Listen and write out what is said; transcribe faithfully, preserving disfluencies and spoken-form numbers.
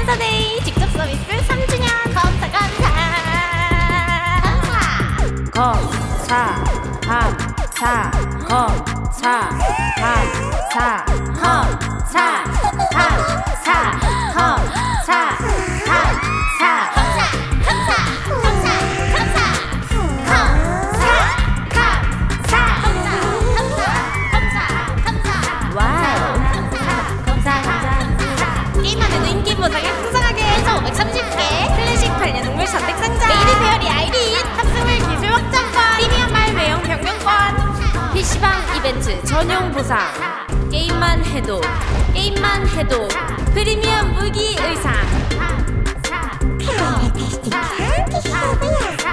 감사데이 직접 서비스 삼 주년 감사 감사 감사 감사 감사 감사 감사 감사 감사 오백삼십 개 클래식 반려동물 선택 상자 메이드 페어리 아이린 탑승물 기술 확장권 프리미엄 말 외형 변경권 피시방 이벤트 전용 보상 게임만 해도 게임만 해도 프리미엄 무기 의상 클레어 테스팅 피시방이야.